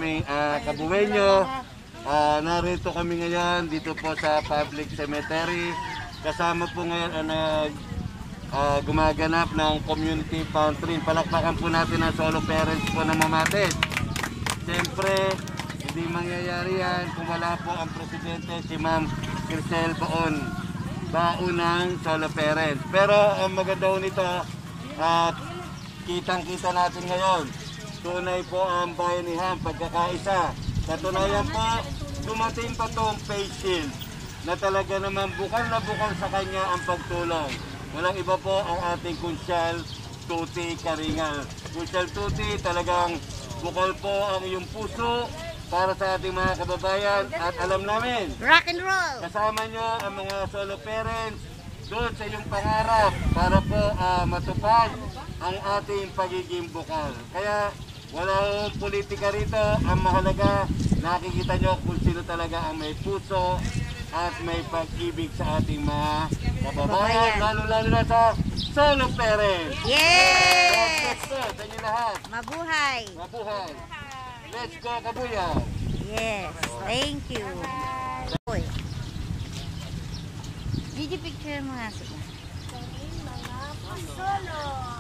aming kabuwenyo. Narito kami ngayon dito po sa public cemetery. Kasama po ngayon ang gumaganap ng community pantry. Palakpakan po natin ang solo parents po ng Mamatid. Siyempre, hindi mangyayari yan kung wala po ang presidente, si Ma'am Crisel Baunang solo parents. Pero ang maganda nito, kitang-kita natin ngayon, tunay po ang bayanihan, pagkakaisa. Katunayan po, dumating pa itong face shield na talaga naman bukal na bukal sa kanya ang pagtulong. Walang iba po ang ating Kunsyal Tuti Karingal. Kunsyal Tuti, talagang bukal po ang iyong puso para sa ating mga kababayan at alam namin, rock and roll! Kasama nyo ang mga solo parents doon sa iyong pangarap para po matupad ang ating pagiging bukal. Kaya walang politika rito, ang mahalaga, nakikita nyo kung sino talaga ang may puso at may pag-ibig sa ating mga kababayan, lalo-lalo na sa solo parents. Yes! Let's go sa inyo lahat. Mabuhay! Mabuhay! Let's go, Kabuya! Yes, thank you. Uy. Video picture mo nga sila. Mga solo.